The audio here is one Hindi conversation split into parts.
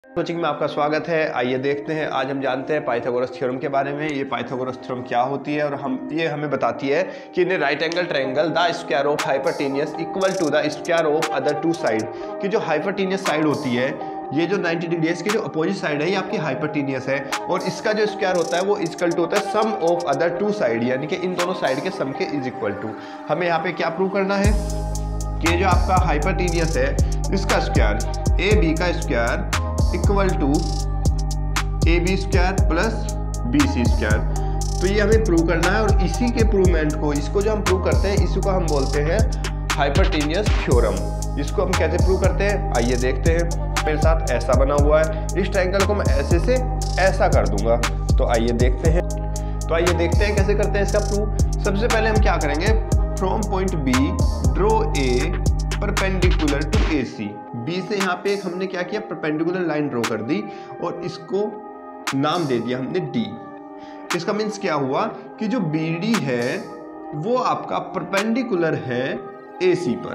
कोचिंग में आपका स्वागत है। आइए देखते हैं, आज हम जानते हैं पाइथागोरस थ्योरम के बारे में। ये पाइथागोरस थ्योरम क्या होती है और हमें बताती है कि in right angle triangle the square of hypotenuse equal to the square of other two side, कि जो हाइपोटेन्यूस साइड होती है, ये जो 90 डिग्री है, इसकी जो अपोजिट साइड है ये आपकी हाइपोटेन्यूस है, और इसका जो स्क्वायर होता है वो इक्वल टू होता है sum of other two side, यानी कि इन दोनों साइड के सम के इज इक्वल टू। हमें यहाँ पे क्या प्रूव करना है कि जो आपका हाइपोटेन्यूस है इसका स्क्वायर ए बी का square equal to A B square plus B C square. तो ये हमें प्रूव करना है, और इसी के प्रूवमेंट को, इसको जो हम प्रूव करते हैं इसी को हम बोलते हैं हाइपोटेन्यूस थ्योरम। इसको हम कैसे प्रूव करते हैं आइए देखते हैं। मेरे साथ ऐसा बना हुआ है, इस ट्रायंगल को मैं ऐसे से ऐसा कर दूंगा। तो आइए देखते हैं कैसे करते हैं इसका प्रूव। सबसे पहले हम क्या करेंगे, from point B draw a perpendicular to A C. B से यहाँ पे एक हमने क्या किया, परपेंडिकुलर लाइन ड्रॉ कर दी और इसको नाम दे दिया हमने डी। इसका मीन्स क्या हुआ कि जो बी डी है वो आपका परपेंडिकुलर है ए सी पर।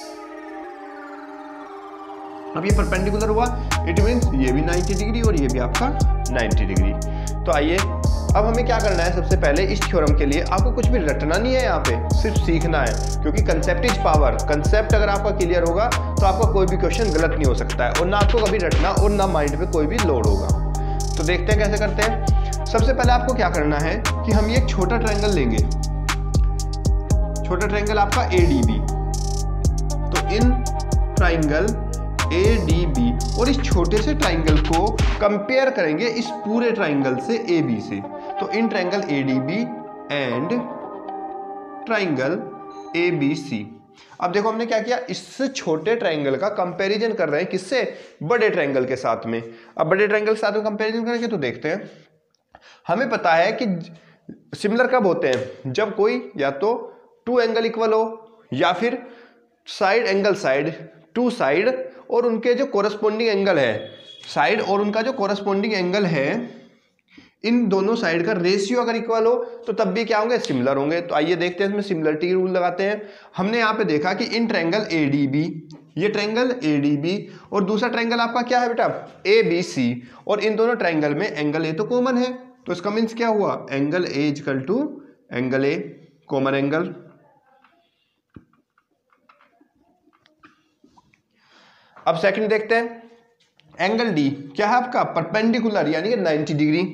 अब ये परपेंडिकुलर हुआ, इट मीन्स ये भी 90 डिग्री और ये भी आपका 90 डिग्री। तो आइए अब हमें क्या करना है, सबसे पहले इस थ्योरम के लिए आपको कुछ भी रटना नहीं है, यहाँ पे सिर्फ सीखना है, क्योंकि कंसेप्ट इज पावर। कंसेप्ट अगर आपका क्लियर होगा तो आपका कोई भी क्वेश्चन गलत नहीं हो सकता है, और ना आपको कभी रटना और ना माइंड पे कोई भी लोड होगा। तो देखते हैं कैसे करते हैं। सबसे पहले आपको क्या करना है कि हम ये एक छोटा ट्रायंगल लेंगे, छोटा ट्रायंगल आपका ADB। तो इन ट्रायंगल ADB और इस छोटे से ट्रायंगल को कंपेयर करेंगे इस पूरे ट्रायंगल से AB से। तो in triangle ADB and triangle ABC। अब देखो हमने क्या किया, इससे छोटे ट्रायंगल का कंपैरिजन कर रहे हैं किससे, बड़े ट्रायंगल के साथ में। अब बड़े ट्रायंगल के साथ में कंपैरिजन करेंगे तो देखते हैं, हमें पता है कि सिमिलर कब होते हैं, जब कोई या तो टू एंगल इक्वल हो या फिर side angle side, two side और उनके जो कोरस्पोंडिंग एंगल है, साइड और उनका जो कोरस्पोंडिंग एंगल है, इन दोनों साइड का रेशियो अगर इक्वल हो तो तब भी क्या होंगे, सिमिलर होंगे। तो आइए देखते हैं, इसमें सिमिलरिटी रूल लगाते हैं। हमने यहाँ पे देखा कि इन ट्रायंगल ADB, ये ट्रायंगल ADB और दूसरा ट्रायंगल आपका क्या है बेटा, ABC, और इन दोनों ट्रायंगल में एंगल A तो कॉमन है। तो इसका मीन्स क्या हुआ, angle A equal to angle A, common angle. अब सेकंड देखते हैं, एंगल D क्या है आपका, परपेंडिकुलर यानी कि 90 डिग्री।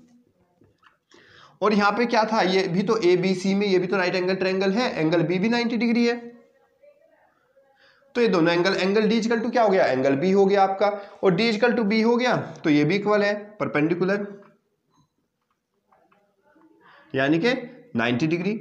और यहां पे क्या था, ये भी तो ABC में, ये भी तो राइट एंगल ट्रायंगल है, एंगल B भी 90 डिग्री है। तो ये दोनों एंगल D इक्वल टू क्या हो गया, एंगल B हो गया आपका, और D इक्वल टू B हो गया तो ये भी इक्वल है, परपेंडिकुलर यानी कि 90 डिग्री।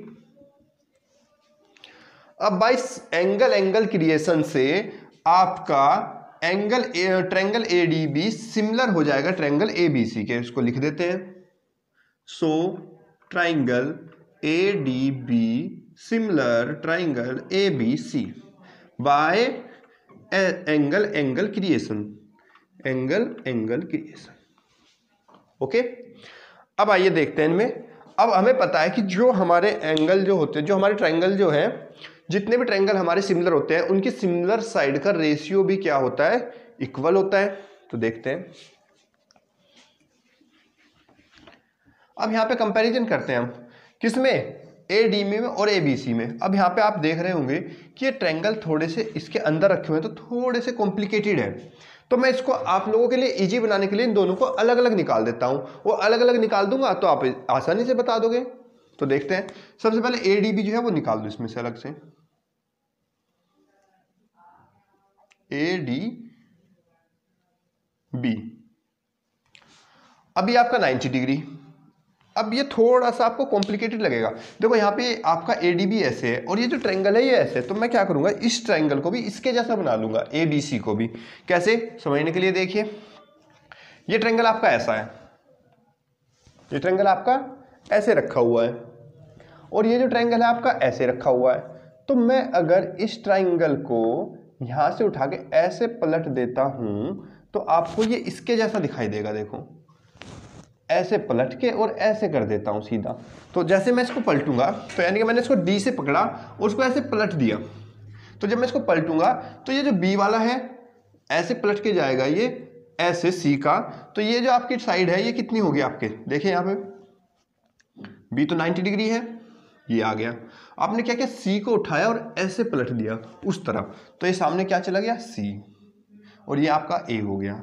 अब बाय एंगल क्रिएशन से आपका ट्रायंगल ADB सिमिलर हो जाएगा ट्रायंगल ABC के। इसको लिख देते हैं, so triangle ADB similar triangle ABC by angle creation, okay. अब आइए देखते हैं इनमें। अब हमें पता है कि जो हमारे एंगल जो होते हैं, जो हमारे ट्रायंगल जो है, जितने भी ट्रायंगल हमारे सिमिलर होते हैं उनकी सिमिलर साइड का रेशियो भी क्या होता है, इक्वल होता है। तो देखते हैं, अब यहाँ पे कंपैरिजन करते हैं हम, किसमें, ADB में और ABC में। अब यहाँ पे आप देख रहे होंगे कि ये ट्रायंगल थोड़े से इसके अंदर रखे हुए हैं, तो थोड़े से कॉम्प्लिकेटेड है। तो मैं इसको आप लोगों के लिए इजी बनाने के लिए इन दोनों को अलग अलग निकाल देता हूँ, वो अलग अलग निकाल दूंगा तो आप आसानी से बता दोगे। तो देखते हैं, सबसे पहले ADB जो है वो निकाल दो इसमें से अलग से, ADB। अभी आपका 90 डिग्री। अब ये थोड़ा सा आपको कॉम्प्लिकेटेड लगेगा, देखो यहाँ पे आपका ADB ऐसे है और ये जो ट्रायंगल है ये ऐसे है। तो मैं क्या करूंगा, इस ट्रायंगल को भी इसके जैसा बना लूंगा, ABC को भी। कैसे, समझने के लिए देखिए, ये ट्रायंगल आपका ऐसा है, ये ट्रायंगल आपका ऐसे रखा हुआ है, और ये जो ट्रायंगल है आपका ऐसे रखा हुआ है। तो मैं अगर इस ट्रायंगल को यहां से उठा के ऐसे पलट देता हूं तो आपको ये इसके जैसा दिखाई देगा। देखो ऐसे पलट के और ऐसे कर देता हूं सीधा। तो जैसे मैं इसको पलटूंगा तो यानी कि मैंने इसको D से पकड़ा और उसको ऐसे पलट दिया, तो जब मैं इसको पलटूंगा तो ये जो B वाला है ऐसे पलट के जाएगा ये ऐसे सी का, तो ये जो आपकी साइड है ये कितनी होगी आपके, देखिए यहाँ पे बी तो 90 डिग्री है, ये आ गया। आपने क्या किया, सी को उठाया और ऐसे पलट दिया उस तरफ, तो ये सामने क्या चला गया, सी, और ये आपका ए हो गया।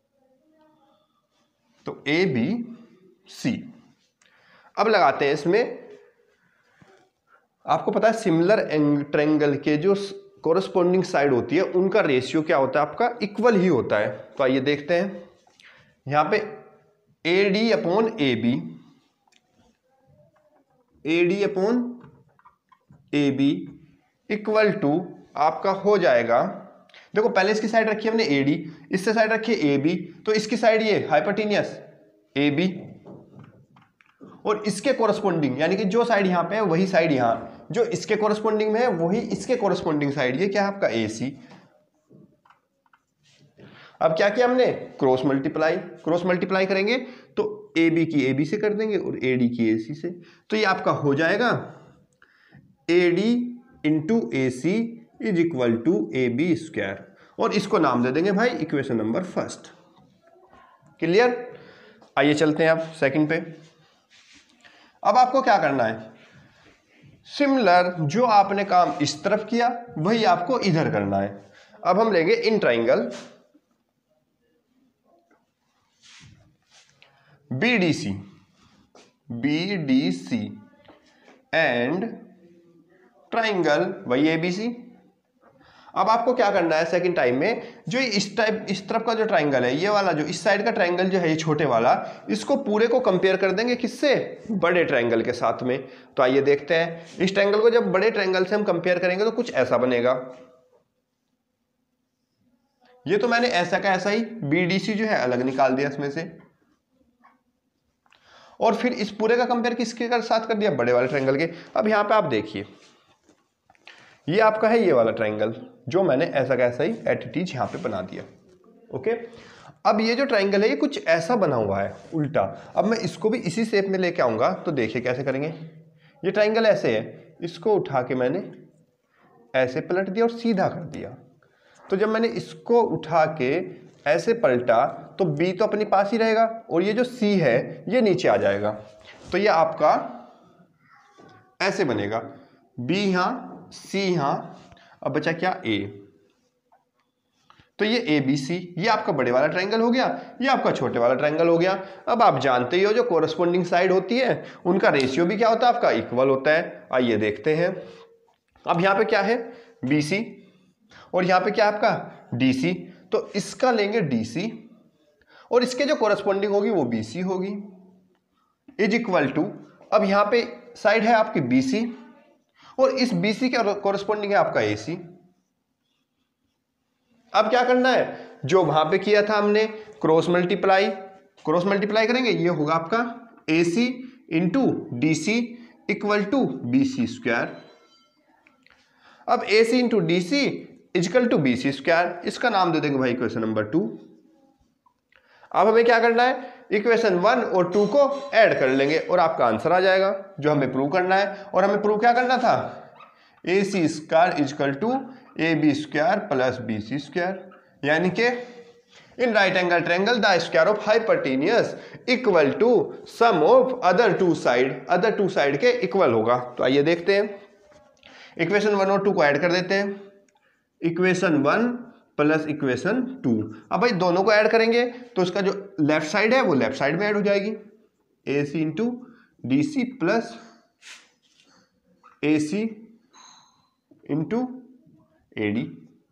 तो ए बी सी। अब लगाते हैं इसमें, आपको पता है सिमिलर ट्रायंगल के जो कोरस्पॉन्डिंग साइड होती है उनका रेशियो क्या होता है, आपका इक्वल ही होता है। तो आइए देखते हैं, यहां पे A D upon A B, A D upon A B equal to आपका हो जाएगा, देखो पहले इसकी साइड रखी है हमने ए डी, इससे साइड रखी है ए बी, तो इसकी साइड ये हाइपोटेनियस ए बी, और इसके कोरस्पॉन्डिंग यानी कि जो साइड यहां पे है वही साइड यहां, जो इसके कोरस्पॉन्डिंग में है वही इसके कोरस्पॉन्डिंग साइड, ये क्या है आपका ए सी। अब क्या किया हमने, क्रॉस मल्टीप्लाई, क्रॉस मल्टीप्लाई करेंगे तो ए बी की ए बी से कर देंगे और ए डी की ए सी से, तो ये आपका हो जाएगा A D into A C is equal to A B square, और इसको नाम दे देंगे भाई इक्वेशन नंबर फर्स्ट। क्लियर। आइए चलते हैं अब सेकंड पे। अब आपको क्या करना है, सिमिलर जो आपने काम इस तरफ किया वही आपको इधर करना है। अब हम लेंगे in triangle BDC, BDC and triangle वही ABC। अब आपको क्या करना है सेकंड टाइम में, जो इस तरफ का जो ट्राइंगल है, ये वाला जो इस साइड का ट्राइंगल जो है ये छोटे वाला, इसको पूरे को कंपेयर कर देंगे किससे, बड़े ट्राइंगल के साथ में। तो आइए देखते हैं, इस ट्राइंगल को जब बड़े ट्राइंगल से हम कंपेयर करेंगे तो कुछ ऐसा बनेगा। ये तो मैंने ऐसा का ऐसा ही BDC जो है अलग निकाल दिया इसमें से, और फिर इस पूरे का कंपेयर किसके साथ कर दिया, बड़े वाले ट्राइंगल के। अब यहां पे आप देखिए, ये आपका है ये वाला ट्राइंगल जो मैंने ऐसा कैसा ही एटिटीज यहां पे बना दिया। ओके, अब ये जो ट्राइंगल है ये कुछ ऐसा बना हुआ है उल्टा। अब मैं इसको भी इसी शेप में लेके आऊंगा, तो देखिए कैसे करेंगे। ये ट्राइंगल ऐसे है, इसको उठा के मैंने ऐसे पलट दिया और सीधा कर दिया। तो जब मैंने इसको उठा के ऐसे पलटा तो B तो अपने पास ही रहेगा, और ये जो C है ये नीचे आ जाएगा। तो ये आपका ऐसे बनेगा, B यहां C यहां, अब बचा क्या A। तो ये ABC, ये आपका बड़े वाला ट्रायंगल हो गया, ये आपका छोटे वाला ट्रायंगल हो गया। अब आप जानते ही हो जो कोरस्पॉन्डिंग साइड होती है उनका रेशियो भी क्या होता है, आपका इक्वल होता है। आइए देखते हैं, अब यहां पे क्या है BC और यहां पे क्या है आपका DC, तो इसका लेंगे DC और इसके जो कोरस्पॉन्डिंग होगी वो BC होगी, इज इक्वल टू, अब यहां पे साइड है आपकी BC और इस BC के कोरस्पॉन्डिंग है आपका AC। अब क्या करना है, जो वहां पे किया था हमने क्रॉस मल्टीप्लाई करेंगे, ये होगा आपका AC into DC equal to BC square. अब AC into DC equal to BC square, इसका नाम दे देंगे भाई इक्वेशन नंबर 2। अब हमें क्या करना है, इक्वेशन 1 और 2 को ऐड कर लेंगे और आपका आंसर आ जाएगा जो हमें प्रूव करना है। और हमें प्रूव क्या करना था, AC square equal to AB square plus BC square, यानी कि in right angle triangle the square of hypotenuse equal to sum of other two side के इक्वल होगा। तो आइए देखते हैं, इक्वेशन 1 और 2 को ऐड कर देते हैं, इक्वेशन 1 प्लस इक्वेशन 2। अब भाई दोनों को ऐड करेंगे तो इसका जो लेफ्ट साइड है वो लेफ्ट साइड में ऐड हो जाएगी, AC into DC plus AC into AD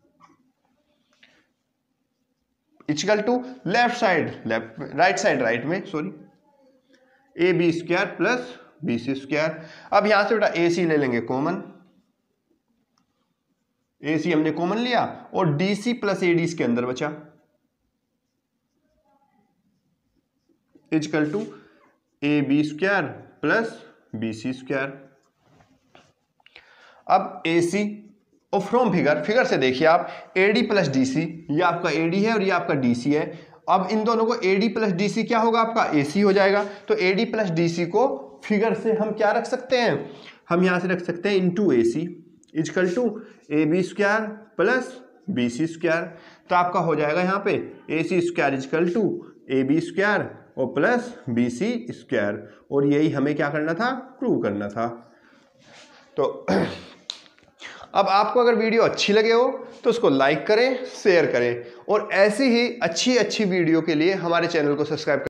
equal to right side right में AB square plus BC square. अब यहां से बेटा AC ले लेंगे कॉमन, AC हमने कॉमन लिया और DC प्लस AD इसके अंदर बचा, equal to AB square plus BC square. अब AC और फ्रॉम फिगर से देखिए आप, AD प्लस DC, ये आपका AD है और ये आपका DC है। अब इन दोनों को AD प्लस DC क्या होगा, आपका AC हो जाएगा। तो AD प्लस DC को फिगर से हम क्या रख सकते हैं, हम यहां से रख सकते हैं into AC equal to AB square plus BC square. तो आपका हो जाएगा यहाँ पे A C square equal to A B square और प्लस बी सी स्क्वायर, और यही हमें क्या करना था, प्रूव करना था। तो अब आपको अगर वीडियो अच्छी लगे हो तो उसको लाइक करें, शेयर करें, और ऐसी ही अच्छी वीडियो के लिए हमारे चैनल को सब्सक्राइब